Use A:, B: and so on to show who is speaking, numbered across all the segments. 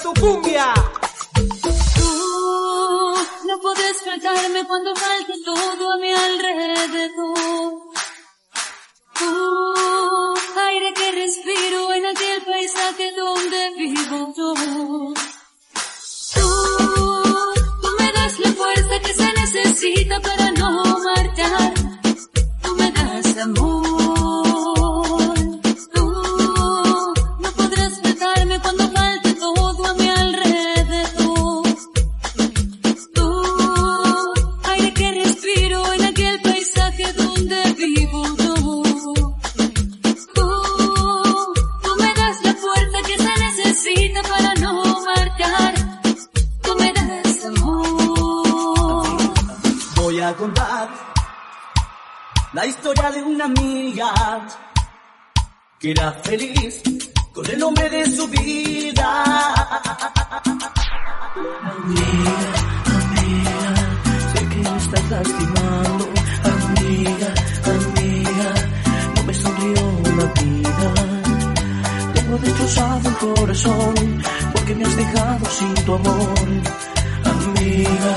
A: tu cumbia.
B: Tú no puedes faltarme cuando falte todo a mi alrededor. Tú, aire que respiro en aquel paisaje donde vivo yo. Tú me das la fuerza que se necesita para no marchar. Tú me das amor. Tú no podrás faltarme cuando falte todo a mi alrededor. Tú, aire que respiro en aquel paisaje donde vivo yo. Tú me das la fuerza que se necesita para no marchar. Tú me das amor.
C: Voy a contar la historia de una amiga que era feliz con el hombre de su vida. Amiga, amiga, sé que me estás lastimando. Amiga, amiga, no me sonrió la vida. Tengo destrozado el corazón porque me has dejado sin tu amor. Amiga,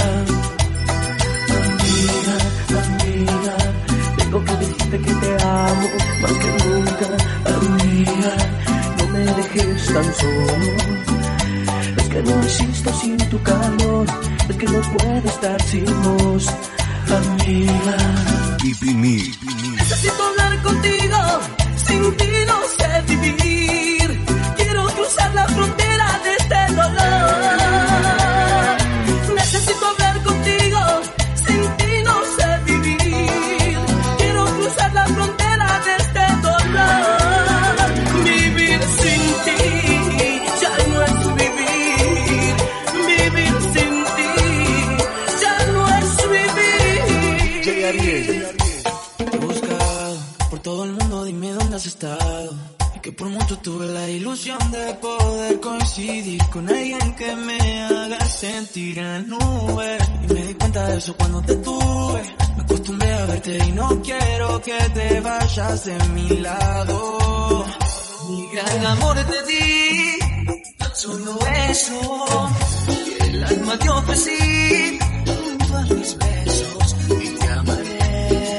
C: amiga, amiga, tengo que decirte que te amo más que nunca. Amiga, no me dejes tan solo. Es que no existo sin tu calor, es que no puedo estar sin vos. Amiga, necesito hablar contigo, sin ti no sé vivir. Quiero cruzar la frontera de este dolor. Necesito hablar contigo, sin ti no sé vivir. Quiero cruzar la frontera de este dolor. Vivir sin ti ya no es vivir. Vivir sin ti ya no es vivir.
D: Te he buscado por todo el mundo, dime dónde has estado. Que por mucho tuve la ilusión de poder coincidir con alguien que me haga sentir en la nube. Y me di cuenta de eso cuando te tuve. Me acostumbré a verte y no quiero que te vayas de mi lado. Mi gran amor te di, solo eso. Y el alma te ofrecí, junto a mis besos, y te amaré.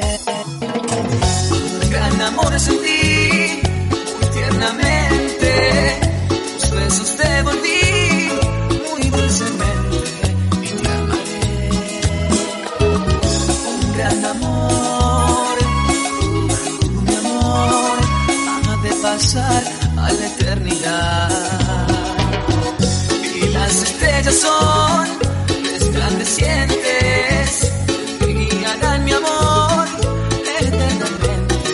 D: Gran amor sentí tiernamente, tus besos te volví muy dulcemente y te amaré. Un gran amor, mi amor, ha de pasar a la eternidad. Y las estrellas son resplandecientes y guiarán mi amor eternamente.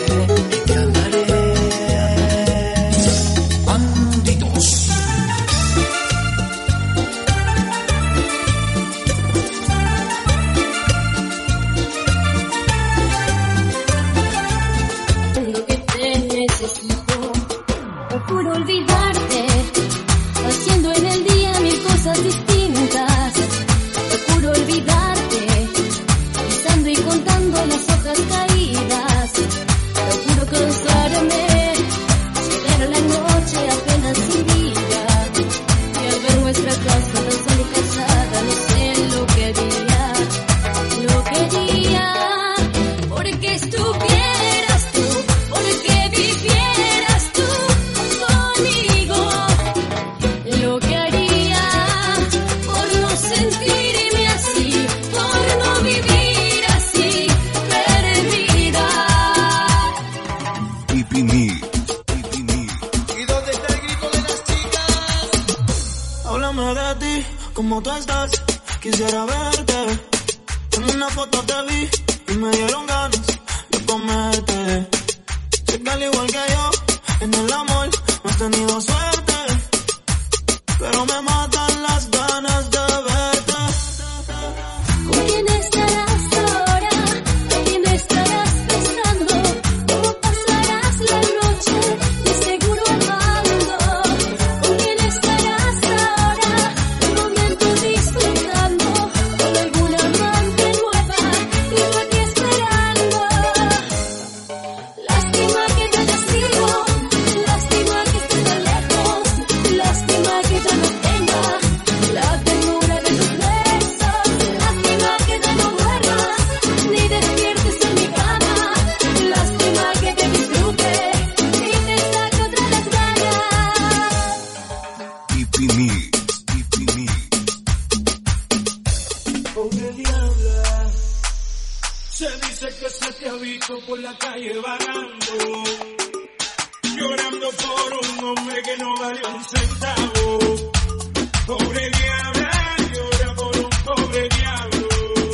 B: Procuro olvidarte, haciendo en el día mil cosas distintas. Procuro olvidarte, pensando y contando las hojas caídas. Procuro cansarme, llegar a la noche apenas sin vida. Y al ver nuestra casa tan solo casada, no sé lo que haría, porque estuvieras tú, porque vivieras tú conmigo. Lo que haría por no sentirme así, por no vivir así, perdida.
D: ¿Y dónde está el grito de las chicas? Háblame de ti, ¿cómo tú estás? Quisiera verte. En una foto te vi y me dieron ganas de comerte. Sé que al igual que yo, en el amor no has tenido suerte, pero me matan las ganas de verte.
B: ¿Con quién estarás ahora? ¿A quién estarás pensando? ¿Cómo pasarás la noche? De seguro amando. ¿Con quién estarás ahora? Un momento disfrutando con alguna amante nueva y yo aquí esperando. Lástima que te hayas ido.
A: por la calle vagando, llorando por un hombre que no vale un centavo. Pobre diabla, llora por un pobre diablo.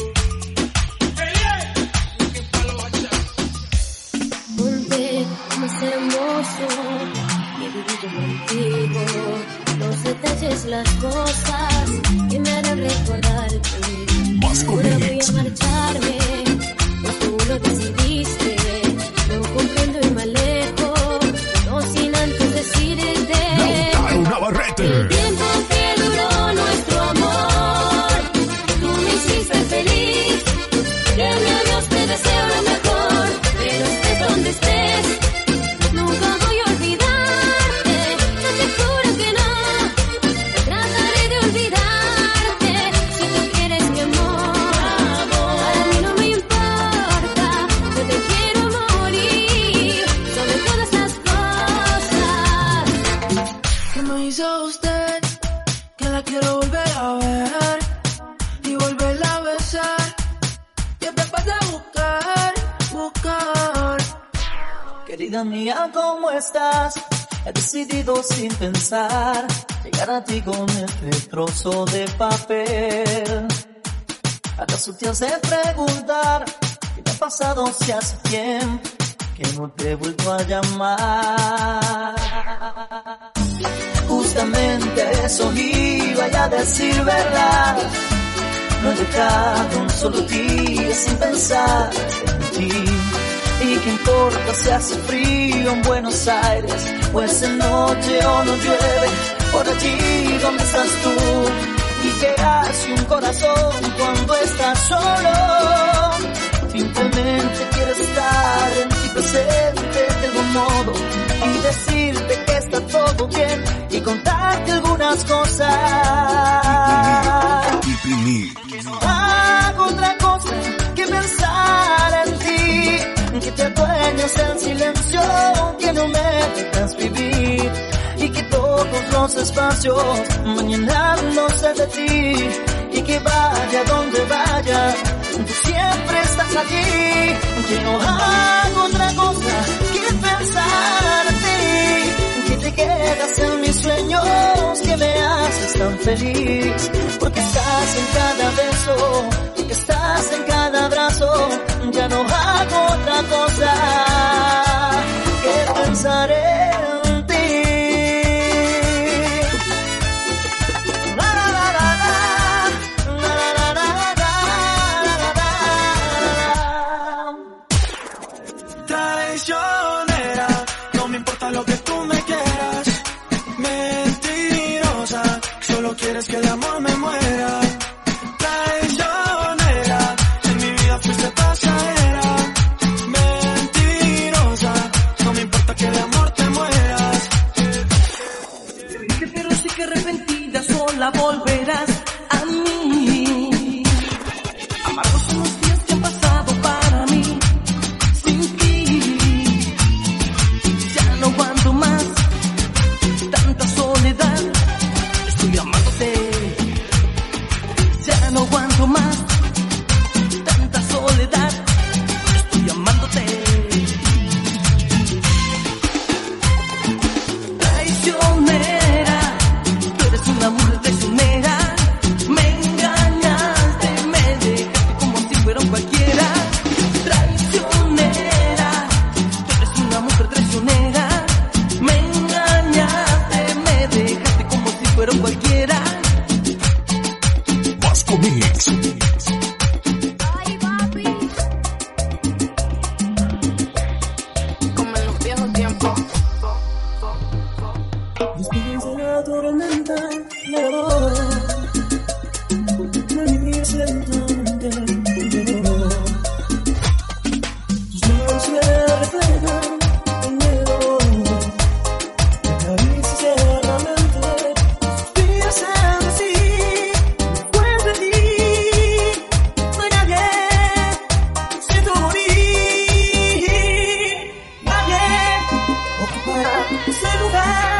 A: ¡Qué palo bacha!
B: Ponte más hermoso que viví yo contigo. Los detalles, las cosas que me harán recordarte. Ahora voy a marcharme, pues tú lo decidiste. No comprendo y me alejo, no sin antes decirte.
E: Lautaro Navarrete.
B: El tiempo que duró nuestro amor, tú me hiciste feliz. Premio a Dios te deseo lo mejor, pero estés donde estés, nunca voy a olvidarte. Yo te juro que no, trataré de olvidarte. Si tú quieres mi amor, para mí no me importa. Yo te quiero morir sobre todas las cosas.
D: ¿Qué me hizo usted? Que la quiero volver a ver y volverla a besar. Siempre pasa a buscar.
F: Querida mía, ¿cómo estás? He decidido sin pensar llegar a ti con este trozo de papel. ¿Acaso te has de preguntar qué me ha pasado si hace tiempo que no te he vuelto a llamar? Justamente eso iba a decir verdad. No he dejado un solo día sin pensar en ti. ¿Y qué importa si hace frío en Buenos Aires? Pues en noche o no llueve por allí donde estás tú. ¿Y qué hace un corazón cuando estás solo? Simplemente quiero estar en ti presente de algún modo y decirte que está todo bien y contarte algunas cosas. No hago otra cosa que pensar en ti, que te adueñas del silencio que no me dejas vivir y que todos los espacios van llenándose de ti y que vaya donde vaya, tú siempre estás allí. Que no hago otra cosa que pensar en ti, que te quedas en mis sueños, que me haces tan feliz, porque estás en cada beso, porque estás en cada abrazo. Ya no hago otra cosa que pensar en ti.
D: Traicionera, no me importa lo que tú me quieras. Mentirosa, solo quieres que el amor me muera. Traicionera, en mi vida fuiste pasajera. Mentirosa, no me importa que de amor te mueras.
C: Pero sí que arrepentida sola volverás a mí. Amargos son los días que han pasado para mí sin ti. Ya no aguanto más tanta soledad, estoy amándote. Ya no aguanto más tanta soledad, estoy amándote. Traicionera, tú eres una mujer traicionera. Me engañaste, me dejaste como si fuera un cualquiera. Traicionera, tú eres una mujer traicionera. Me engañaste, me dejaste como si fuera un cualquiera.
E: Vasco Mix.
B: Ay, papi.
G: Como en los viejos tiempos.
F: Después de la tormenta, me voy. Me miras lentamente, yo. Tus manos me reflejan el miedo. Me acaricias eternamente. Suspiras en así. Después de ti, no hay nadie. Siento morir. Nadie ocupará ese lugar.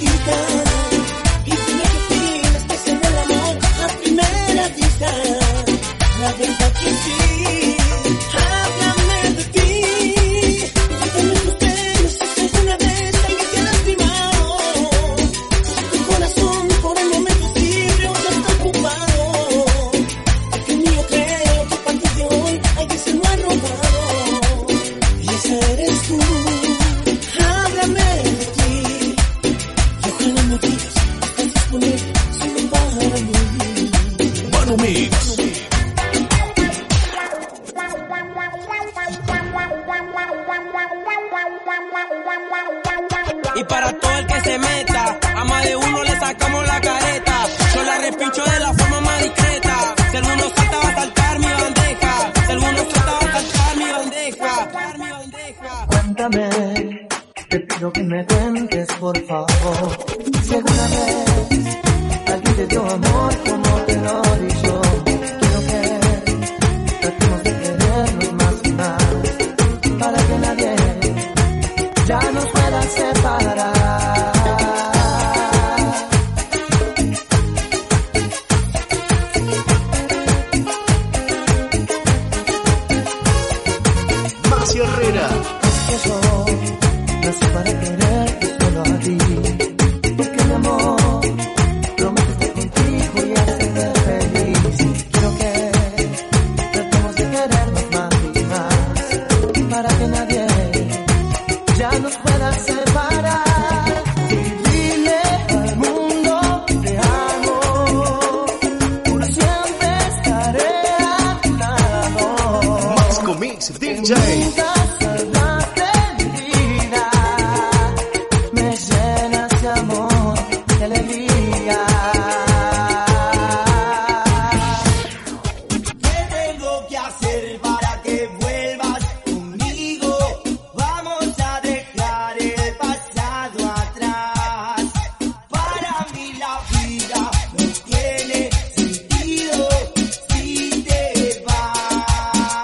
H: cita. Y dime qué opinas que es el amor a primera vista. La verdad que sí, háblame de ti. Cuéntame tus pelos, si alguna vez alguien te ha lastimado. Si tu corazón por el momento es libre o ya está ocupado. Porque mío creo que a partir de hoy alguien se lo ha robado. Y esa eres tú. Háblame de ti. Y ojalá me digas que estás disponible solo para mí.
E: Manu Mix.
I: Y para todo el que se meta, a más de uno le sacamos la careta. Yo la repincho de la forma más discreta. Si alguno salta va a saltar mi bandeja. Si alguno salta va a saltar mi bandeja.
F: Cuéntame, te pido que me cuentes por favor. Si alguna vez alguien te dio amor como te lo di yo. Quiero que tratemos de querernos más y más, para que nadie ya nos pueda separar.
E: Macio Herrera.
F: Que yo nací para quererte solo a ti. Porque mi amor prometo estar contigo y hacerte feliz. Quiero que tratemos de querernos más y más, para que nadie ya nos pueda separar. Y dile al mundo te amo, por siempre estaré a tu lado.
E: Masco Mix DJ.
F: Nunca saldrás de mi vida, me llenas de amor y alegría.
H: ¿Qué tengo que hacer para que vuelvas conmigo? Vamos a dejar el pasado atrás. Para mí la vida no tiene sentido si te vas.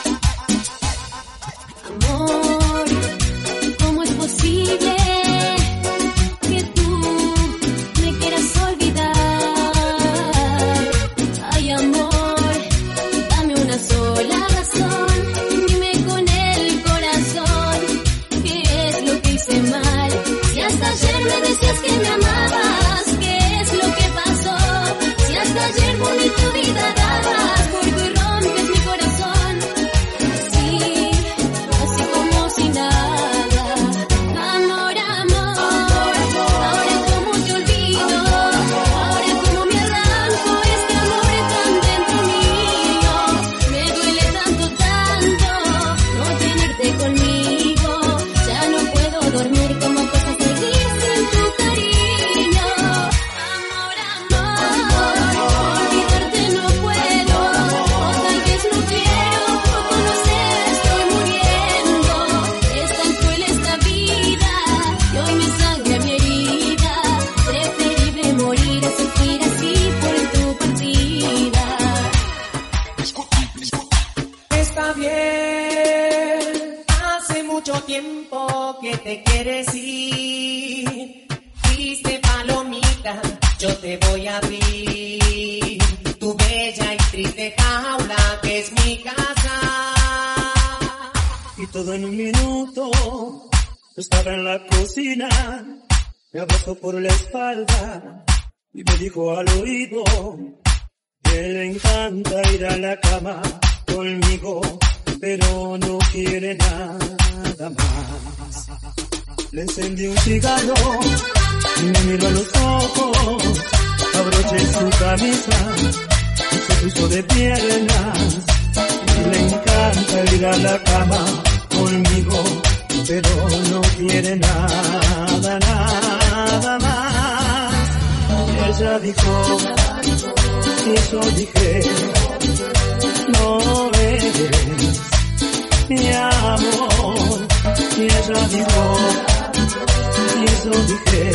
B: Amor, ¿cómo es posible que tú me quieras olvidar? Ay, amor, dame una sola razón, dime con el corazón qué es lo que hice mal. Si hasta ayer me decías que me amabas, ¿qué es lo que pasó? Si hasta ayer por mí tu vida dabas, por tu y rompes mi corazón. Así como si nada. Amor, amor, ahora como te olvido, ahora como me arranco este amor tan dentro mío. Me duele tanto, tanto no tenerte conmigo. Ya no puedo dormir, como cuesta seguir sin tu cariño. Amor, amor, olvidarte no puedo, o tal vez no quiero, o conocer estoy muriendo. Es tan cruel esta vida, que hoy me sangra mi herida. Preferible morir a sufrir así por tu partida.
H: Está bien, hace mucho tiempo que te quieres ir. Triste palomita, yo te voy a abrir tu bella y triste jaula que es mi casa.
A: Y todo en un minuto, yo estaba en la cocina, me abrazó por la espalda y me dijo al oído que le encanta ir a la cama conmigo, pero no quiere nada más. Le encendí un cigarro y me miró a los ojos, abroché su camisa y se puso de piernas. Y le encanta ir a la cama conmigo, pero no quiere nada, nada más. Y ella dijo, y yo dije, no eres mi amor. Y ella dijo, y yo dije,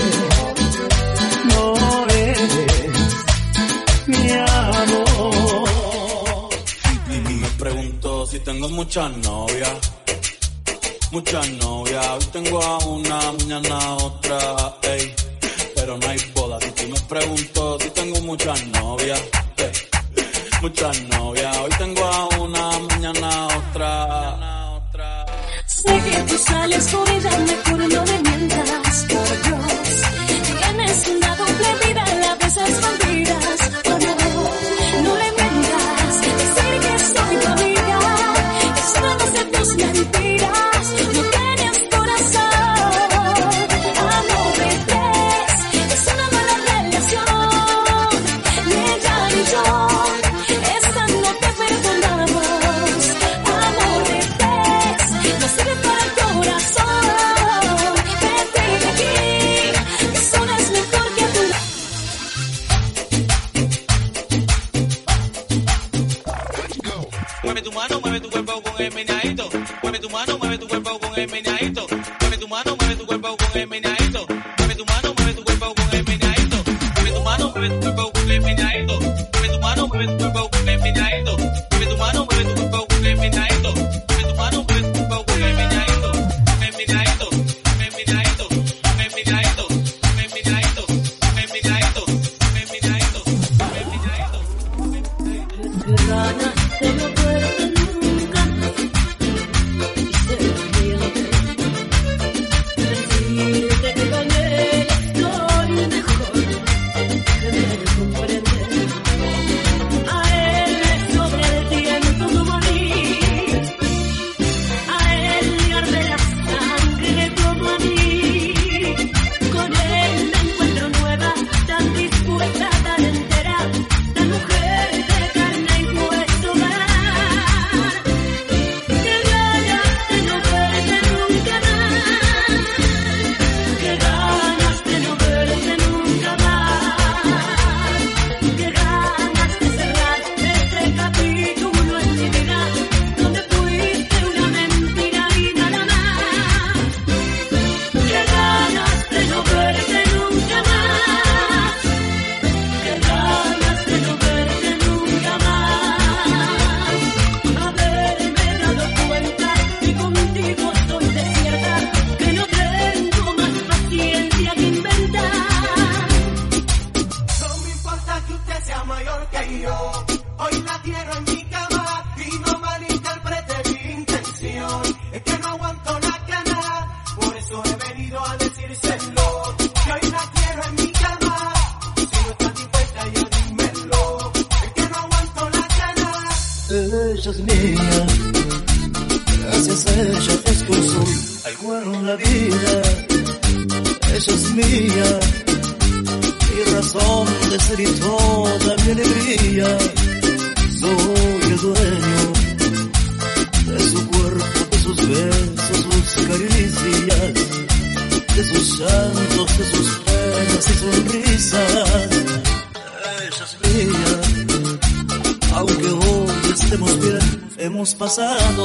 A: no eres mi amor.
I: Me pregunto si tengo muchas novias. Hoy tengo a una, mañana a otra, ey.
J: pero no hay boda. Si tú me pregunto si tengo muchas novias, muchas novias. Hoy tengo a una, mañana a otra.
B: Sé que tú sales fuera, mejor no me mientas, por Dios. Tienes una doble vida, la besas escondidas, por favor, no le mientas. Decir que soy tu amiga, eso no sé tus mentiras. No tienes corazón, amor de tres, es una mala relación. Ni ella ni yo, esta no te perdonamos. Amor de tres, no sirve para el corazón. Vete de aquí, que solo es mejor que tú.
K: Mueve tu mano, mueve tu cuerpo con el meneadito. Mueve tu mano, mueve tu cuerpo con el meneadito. Mueve tu mano, mueve tu cuerpo con el meneadito. Mueve tu mano, mueve tu cuerpo con el meneadito. Mueve tu mano, mueve tu cuerpo con el meneadito. Mueve tu mano, mueve tu cuerpo con el meneadito. Mueve tu mano, mueve tu cuerpo con el meneadito. Mueve tu mano, mueve tu cuerpo con el meneadito. Con el meneadito, con el meneadito, con el meneadito, con el meneadito, con el meneadito, con el meneadito, con el meneadito.
B: Qué ganas de no verte nunca, y ser valiente, decirte que gané, soy mejor, que me comprende. A él le sobra el tiempo como a mí, a él le arde la sangre como a mí. Con él me encuentro nueva, tan dispuesta, tan entera, tan mujer de carne y hueso más. Qué ganas de no verte nunca más, qué ganas de no verte nunca más, qué ganas de cerrar este capítulo en mi vida, donde fuiste una mentira y nada más. Qué ganas de no verte nunca más, qué ganas de no verte nunca más. Haberme dado cuenta y contigo estoy desierta, que no tengo más paciencia que inventar.
H: No me importa que usted sea mayor que yo. Hoy la quiero en mi cama y no malinterprete mi intención. Es que no aguanto la cana, por eso he venido a decírselo. Que hoy la quiero en mi cama, si no estás dispuesta ya dímelo. Es que no aguanto la cana.
F: Ella es mía, gracias a ella descanso algo en la vida. Ella es mía, mi razón de ser y toda mi alegría. Soy el dueño de su cuerpo, de sus besos, sus caricias, de sus llantos, de sus penas y sonrisas. Ella es mía, aunque hoy estemos bien, hemos pasado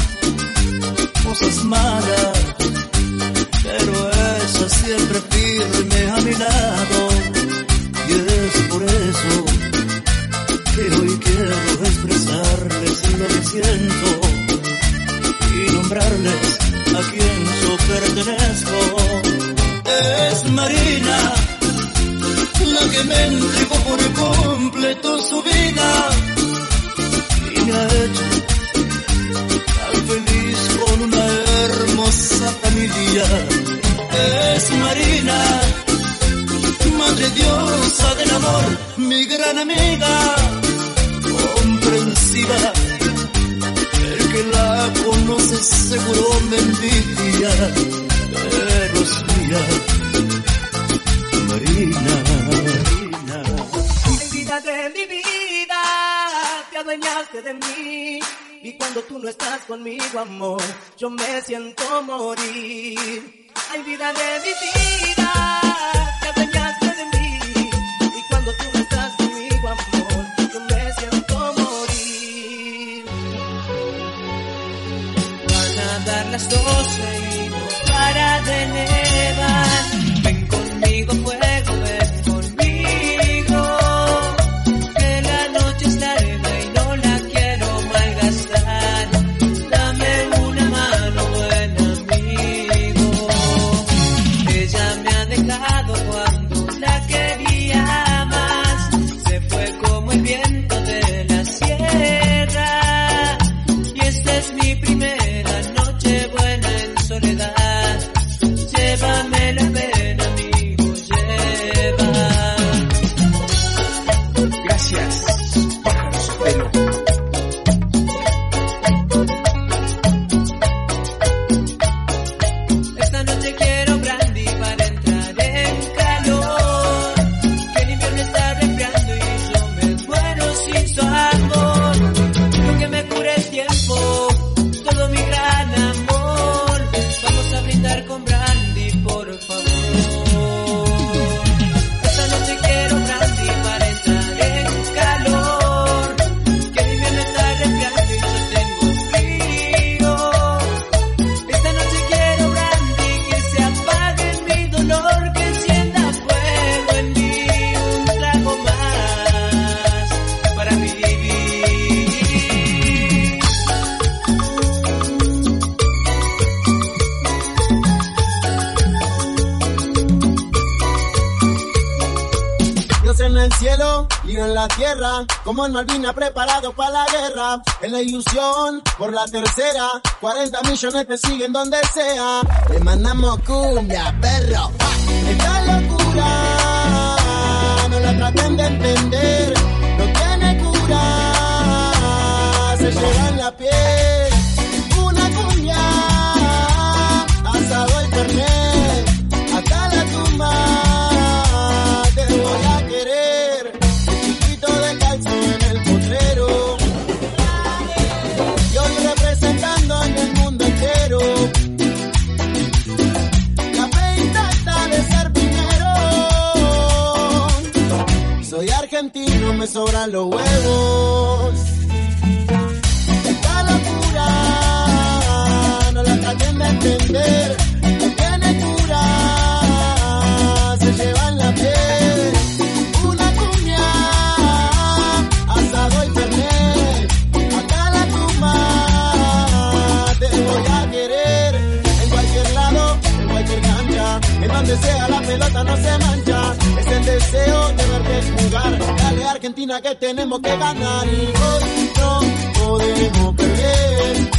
F: cosas malas, pero ella siempre firme a mi lado. Y es por eso que hoy quiero expresarles lo que siento y nombrarles a quien yo pertenezco. Es Marina, la que me entregó por completo su vida y me ha hecho tan feliz con una hermosa familia. Es Marina, madre diosa del amor, mi gran amiga, comprensiva. El que la conoce seguro me envidia, pero es mía, Marina.
H: Ay, vida de mi vida, te adueñaste de mí. Y cuando tú no estás conmigo, amor, yo me siento morir. Ay, vida de mi vida, te adueñaste de mí. Y cuando tú no estás conmigo, amor, yo me siento morir.
C: Van a dar las 12 y no para de nevar. Ven conmigo, fuego, ven conmigo. Que la noche es larga y no la quiero malgastar. Dame una mano, buen amigo. Ella me ha dejado por
L: el cielo, lío en la tierra, como en Malvinas preparado para la guerra. En la ilusión, por la tercera, 40 millones te siguen donde sea. Le mandamos cumbia, perro. Esta locura, no la traten de entender, no tiene cura, se lleva en la piel. Una cumbia, asado y fernet, hasta la tumba. Voy a querer un chiquito de calzón en el potrero y hoy representando en el mundo entero la fe intacta de ser primero. Soy argentino, me sobran los huevos. Esta locura no la traten de entender, no tiene cura, se lleva en la piel. Donde sea la pelota no se mancha, es el deseo de verte jugar. Dale Argentina que tenemos que ganar y hoy no podemos perder.